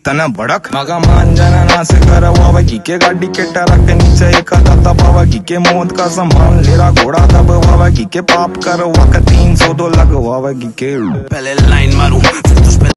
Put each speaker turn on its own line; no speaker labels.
तना भड़क मगा मान जाना ना से करवावेगी के गाड़ी के टरक के नीचे एक दाता पावेगी के मौत का सम्मान लेरा घोड़ा दबवावेगी के पाप करवा के 302 लगवावेगी के
पहले लाइन मारूं फिर तुझ पे